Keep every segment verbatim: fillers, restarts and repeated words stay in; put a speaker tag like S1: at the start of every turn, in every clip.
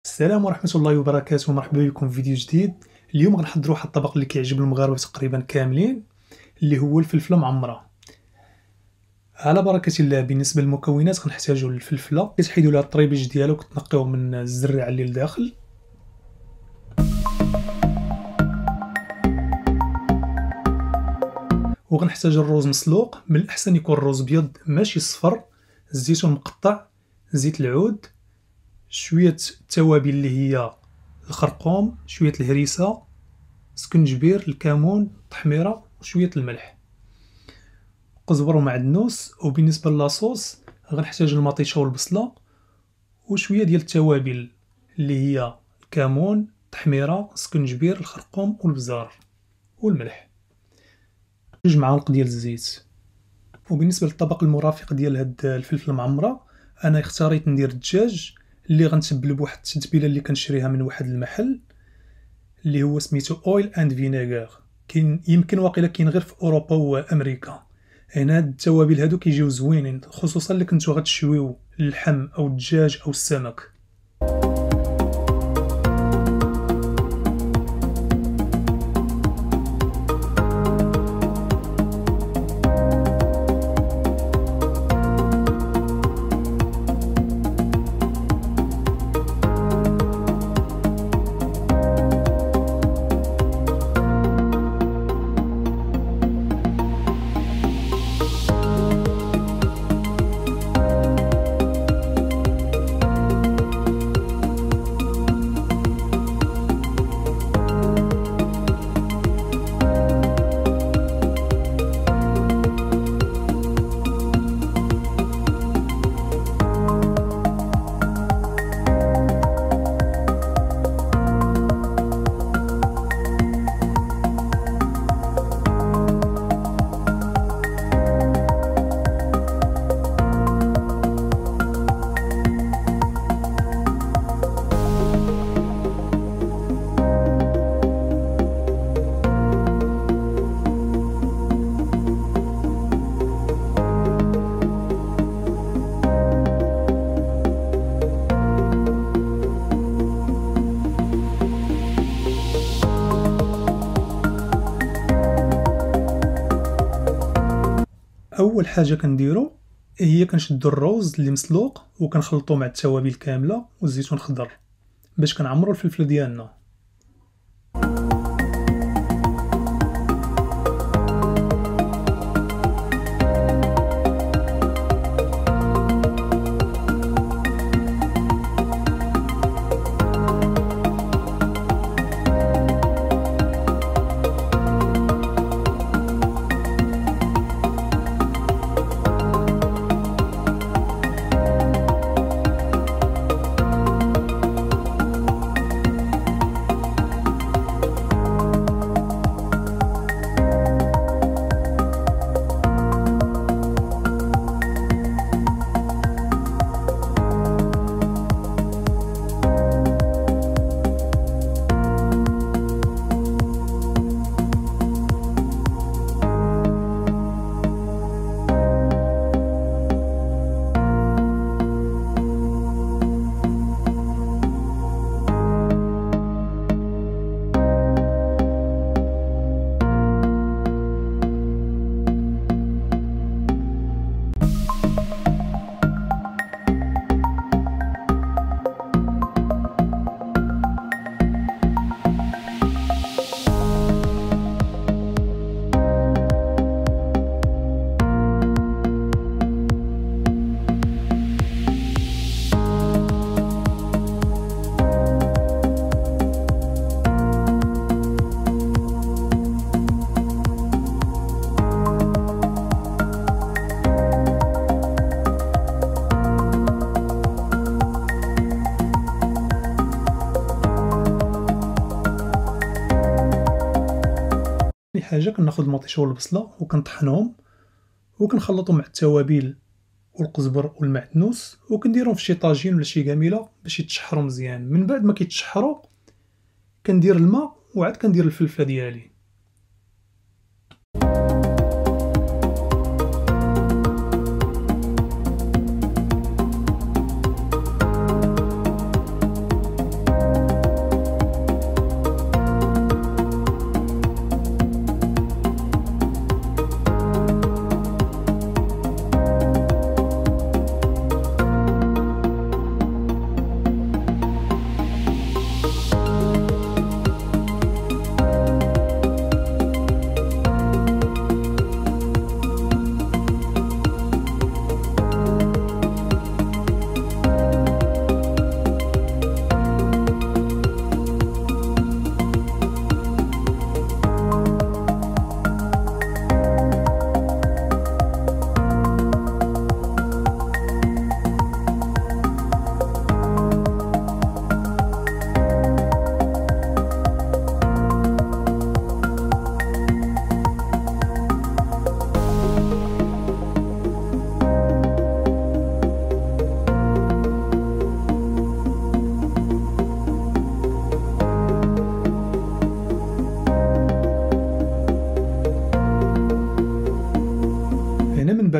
S1: السلام ورحمة الله وبركاته، مرحبا بكم في فيديو جديد. اليوم غنحضروا واحد الطبق اللي كيعجب المغاربة تقريبا كاملين، اللي هو الفلفلة معمرة. على بركة الله. بالنسبة للمكونات غنحتاجوا الفلفلة، كتحيدوا لها الطريبيج ديالها وكتنقيوه من الزريعة اللي لداخل. وغنحتاج الروز مسلوق، من الأحسن يكون الروز بيض ماشي صفر، الزيتون مقطع، زيت العود، شوية التوابل اللي هي الخرقوم، شوية الهريسة، سكنجبير، الكمون، التحميرة وشوية الملح، قزبر ومعدنوس. وبالنسبة لاصوص غنحتاج المطيشة والبصلة وشوية ديال التوابل اللي هي الكمون، التحميرة، سكنجبير، الخرقوم والبزار والملح، جوج معالق ديال الزيت. وبالنسبة للطبق المرافق ديال هاد الفلفل المعمرة، انا اختاريت ندير الدجاج اللي غنتبل بواحد التتبيله اللي كنشريها من واحد المحل اللي هو سميتو اويل اند فينيغر. كاين يمكن واقيلا كاين غير في اوروبا وامريكا. هنا هاد التوابل هادو كيجيو زوينين، خصوصا اللي كنتو غتشويو اللحم او الدجاج او السمك. اول حاجه كنديرو هي كنشدو الروز اللي مسلوق وكنخلطو مع التوابل كامله والزيتون الخضر باش كنعمرو الفلفل ديالنا. ثاني حاجه كناخذ المطيشه والبصله وكنطحنهم وكنخلطهم مع التوابل والقزبر والمعدنوس وكنديرهم في شي طاجين ولا شي قاميله باش يتشحروا مزيان. من بعد ما كيتشحروا كندير الماء وعاد كندير الفلفله ديالي.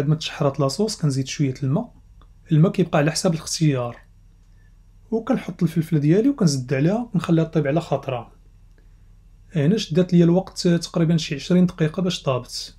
S1: بعد ما تشحرات لاصوص كنزيد شويه الماء. الماء كيبقى على حساب الاختيار، وكنحط الفلفله ديالي وكنزد عليها ونخليها طيب على خاطرها. هنا شدات ليا الوقت تقريبا شي عشرين دقيقه باش طابت.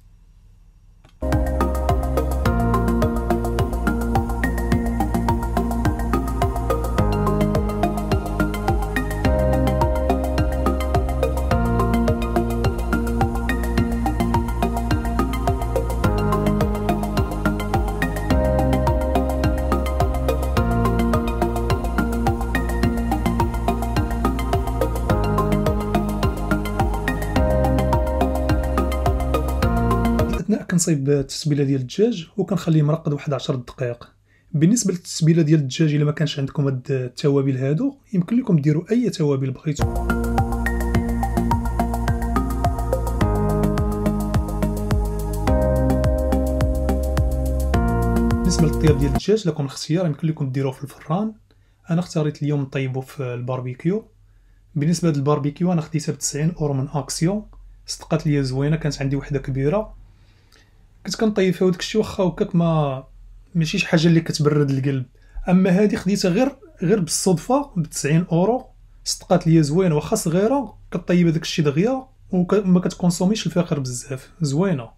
S1: أثناء كنصايب التتبيله ديال الدجاج وكنخليه مرقد واحد عشر دقائق. بالنسبه للتتبيله ديال الدجاج الا ما كانش عندكم هاد التوابل هادو يمكن لكم ديروا اي توابل بغيتو. بالنسبه للطياب ديال الدجاج لكم الاختيار، يمكن لكم ديروه في الفران. انا اختاريت اليوم نطيبو في الباربيكيو. بالنسبه للباربيكيو انا خديتها ب تسعين اورو من اكسيون، صدقات ليا زوينه، كانت عندي وحده كبيره كنت كنطيب فيها وداك الشيء واخا هكاك ما ماشي شي حاجه اللي كتبرد القلب. اما هذه خديتها غير غير بالصدفه ب تسعين اورو، صدقات ليا زوينه واخا صغيره كطيب هذاك الشيء دغيا وما كتكونسوميش الفاخر بزاف، زوينه.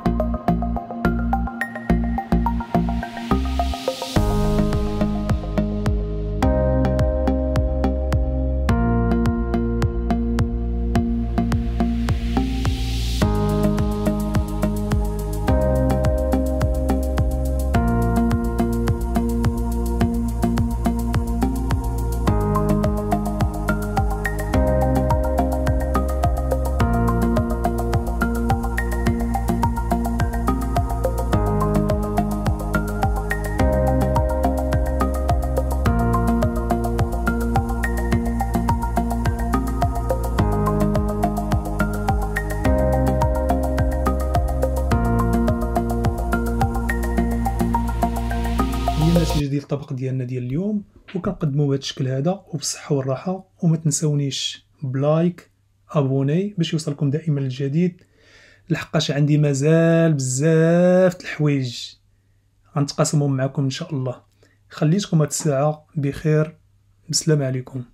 S1: النتيجه ديال الطبق ديالنا ديال اليوم، وكنقدموه بهذا الشكل هذا وبالصحه والراحه. وما تنساونيش بلايك ابوني باش يوصلكم دائما الجديد، لحقاش عندي مازال بزاف د الحوايج غنتقاسمهم معكم ان شاء الله. خليتكم هاد الساعه بخير، بسلام عليكم.